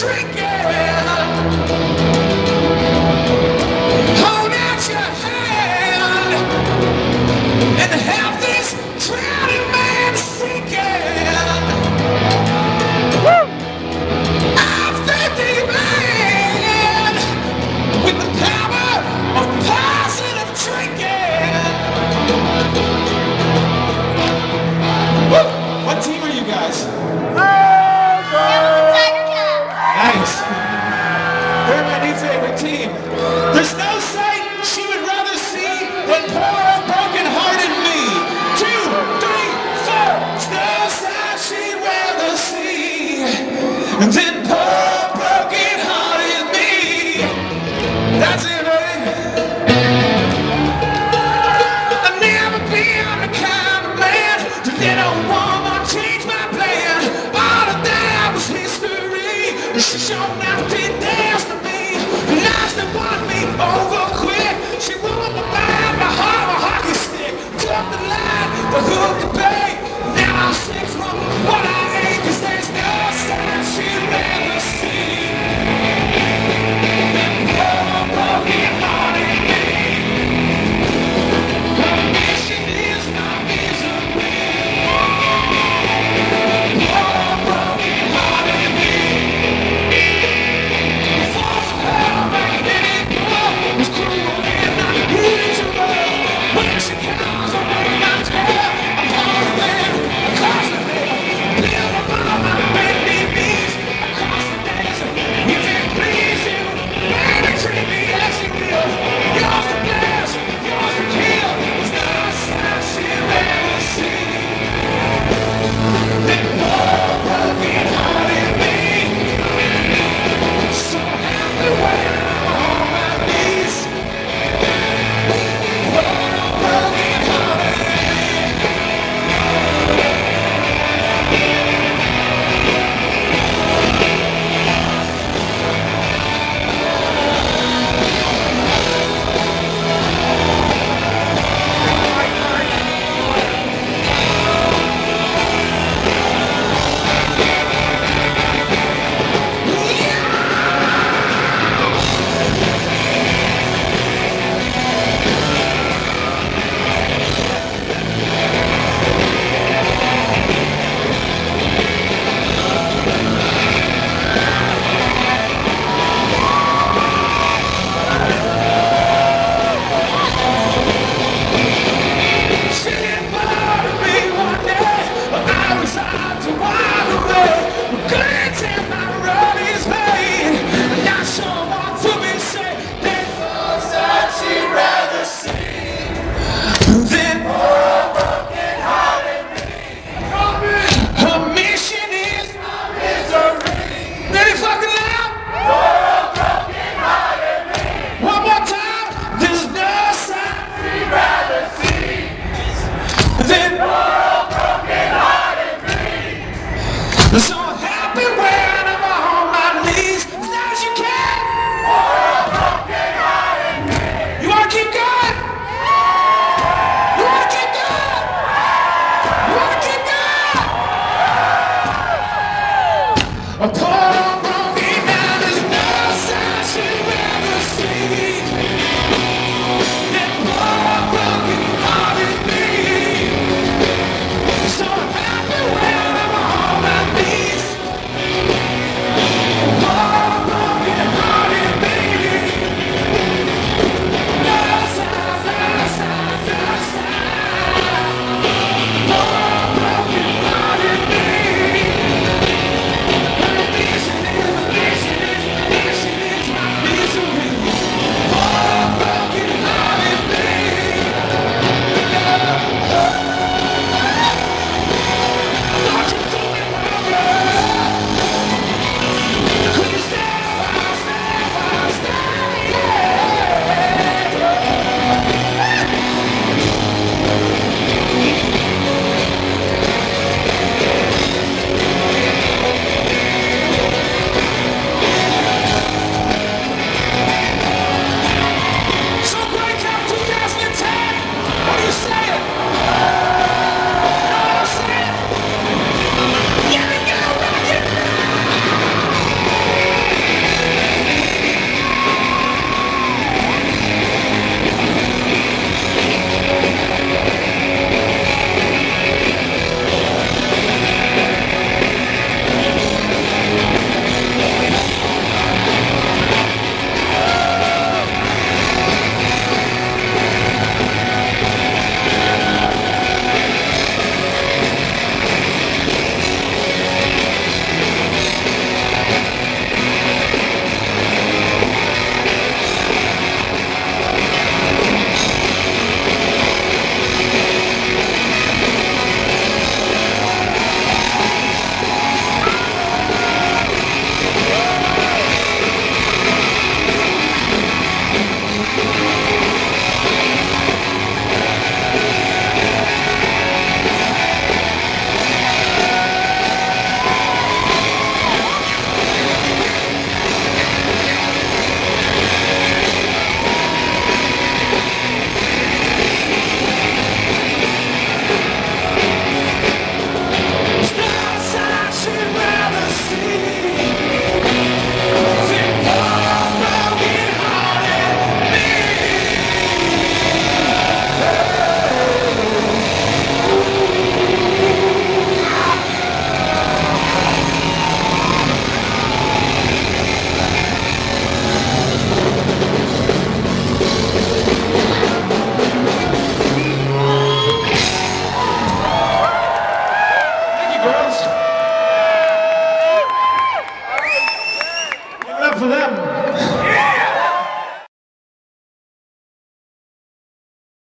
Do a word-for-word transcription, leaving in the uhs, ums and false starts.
drinking. Hold out your hand and help this drowning man sinking. I'm fifty man with the power of positive drinking. Woo! What team are you guys? Nice. They're my new favorite team. There's no sight she would rather see than poor broken-hearted me. Two, three, four. There's no sight she'd rather see than poor broken-hearted me. That's it, right? I've never been the kind of man to let a woman change my plan. All of that was history. She showed out to dance to me. Lies that won me over quick. She won my mind, my heart, my hockey stick. Took the line, the hook, the bait. Now I'm sick from what I